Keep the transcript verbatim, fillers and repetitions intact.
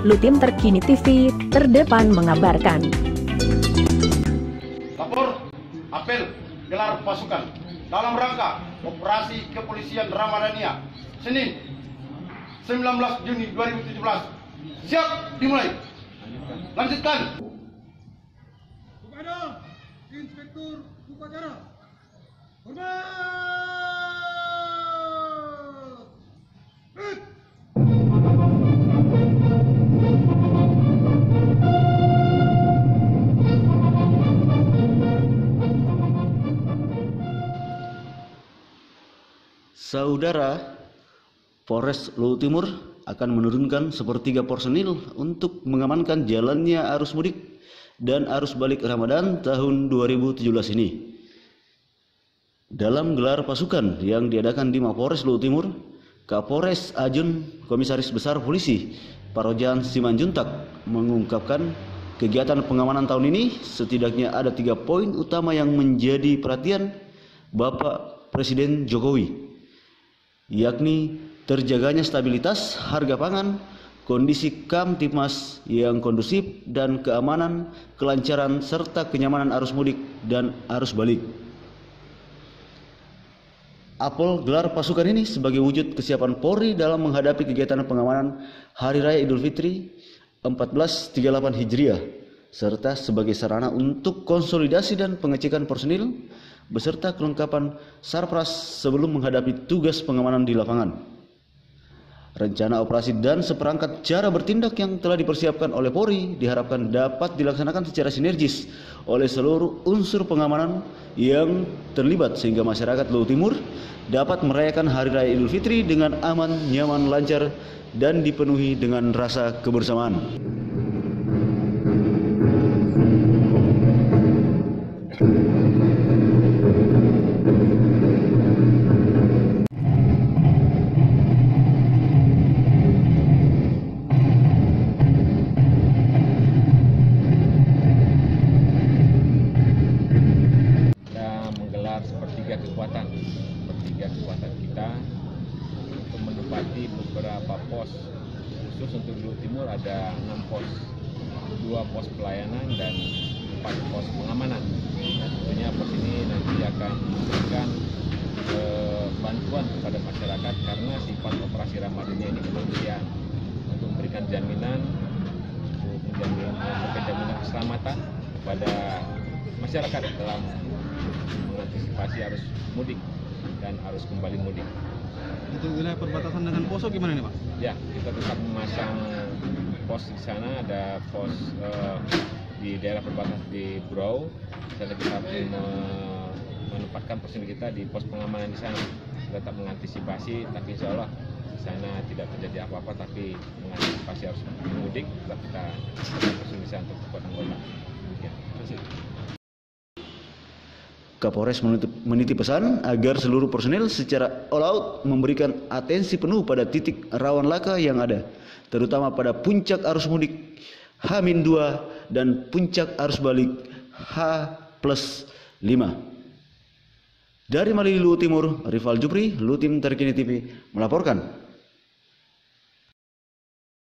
Lutim Terkini T V, terdepan mengabarkan. Lapor, apel, gelar pasukan dalam rangka operasi kepolisian Ramadhania, Senin, sembilan belas Juni dua ribu tujuh belas. Siap, dimulai. Lanjutkan. Kepada Inspektur Upacara, hormat. Hit. Saudara, Polres Luhut Timur akan menurunkan sepertiga personil untuk mengamankan jalannya arus mudik dan arus balik Ramadan tahun dua ribu tujuh belas ini. Dalam gelar pasukan yang diadakan di Mapolres Luhut Timur, Kapolres Ajun Komisaris Besar Polisi Parojan Simanjuntak mengungkapkan kegiatan pengamanan tahun ini setidaknya ada tiga poin utama yang menjadi perhatian Bapak Presiden Jokowi, yakni terjaganya stabilitas harga pangan, kondisi Kamtipmas yang kondusif, dan keamanan, kelancaran, serta kenyamanan arus mudik dan arus balik. Apel gelar pasukan ini sebagai wujud kesiapan Polri dalam menghadapi kegiatan pengamanan Hari Raya Idul Fitri seribu empat ratus tiga puluh delapan Hijriah, serta sebagai sarana untuk konsolidasi dan pengecekan personil beserta kelengkapan sarpras sebelum menghadapi tugas pengamanan di lapangan. Rencana operasi dan seperangkat cara bertindak yang telah dipersiapkan oleh Polri diharapkan dapat dilaksanakan secara sinergis oleh seluruh unsur pengamanan yang terlibat sehingga masyarakat Luhut Timur dapat merayakan Hari Raya Idul Fitri dengan aman, nyaman, lancar, dan dipenuhi dengan rasa kebersamaan. Sepertiga kekuatan, sepertiga kekuatan kita untuk menempati beberapa pos khusus untuk Luhut Timur. Ada enam pos, dua pos pelayanan dan empat pos pengamanan. Dan tentunya pos ini nanti akan memberikan eh, bantuan kepada masyarakat karena sifat operasi Ramadhania ini kemanusiaan untuk memberikan jaminan, untuk memberikan jaminan keselamatan kepada masyarakat dalam mengantisipasi arus mudik dan arus kembali mudik. Untuk wilayah perbatasan dengan Poso gimana nih Pak? Ya, kita tetap memasang pos di sana, ada pos uh, di daerah perbatasan di Brau. Kita tetap menempatkan personil kita di pos pengamanan di sana. Kita tetap mengantisipasi, tapi insya Allah di sana tidak terjadi apa-apa, tapi mengantisipasi arus mudik tetap kita personil di sana untuk kuat anggota. Ya, terima kasih. Kapolres menitip pesan agar seluruh personil secara all out memberikan atensi penuh pada titik rawan laka yang ada, terutama pada puncak arus mudik H minus dua dan puncak arus balik H plus lima. Dari Mali Luhut Timur, Rival Jupri, Lutim Terkini T V melaporkan.